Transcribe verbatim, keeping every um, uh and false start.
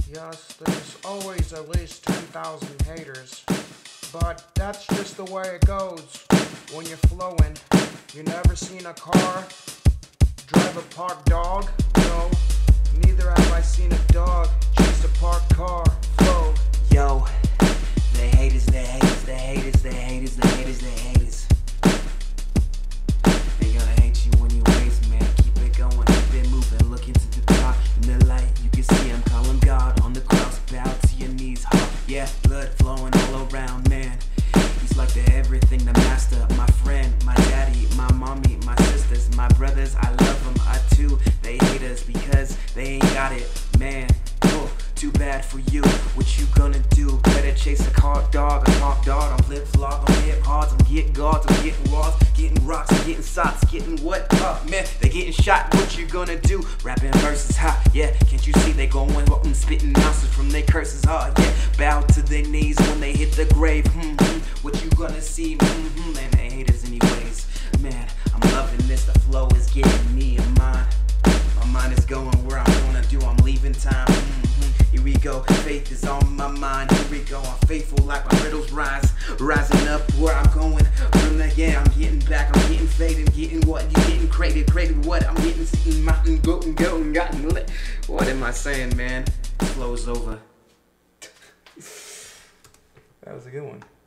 Yes, there's always at least ten thousand haters. But that's just the way it goes when you're flowing. You never seen a car drive a parked dog? No, neither have I seen a dog chase a parked car. Flow. Yo, the haters, the haters, the haters, the haters, the haters, the haters. They gonna hate you anyways, man. Keep it going, keep it moving. Look into the dark, in the light, you can see him calling God on the cross. Bow to your knees, heart, yeah, blood flowing all around, man. He's like the everything, the master, my friend, my daddy, my mommy, my sisters, my brothers. I love them, I too. They hate us because they ain't got it, man. Oh, too bad for you. What you gonna do? Better chase a car dog, a car dog. I'm flip flop, I'm hip hards, I'm getting guards, I'm getting walls, getting rocks, I'm getting socks, getting what? Oh man, they getting shot. What you gonna do? Rapping verses, ha, yeah. Can't you see they going what I'm spitting ounces from their curses? Oh yeah, bow to their knees when they hit the grave. Hmm, hmm. What you gonna see? Hmm, hmm. Man, they haters anyways. Man, I'm loving this. The flow is getting me a mind. My mind is going where I'm gonna do. I'm leaving time. Mm-hmm. Here we go. Faith is on my mind. Here we go. I'm faithful like my riddles rise. Rising up where I'm going. From the yeah, I'm getting back. I'm getting faded. Getting what? You getting created. Created what? I'm getting seen mountain, going, going, gotten lit. What am I saying, man? Flow's over. That was a good one.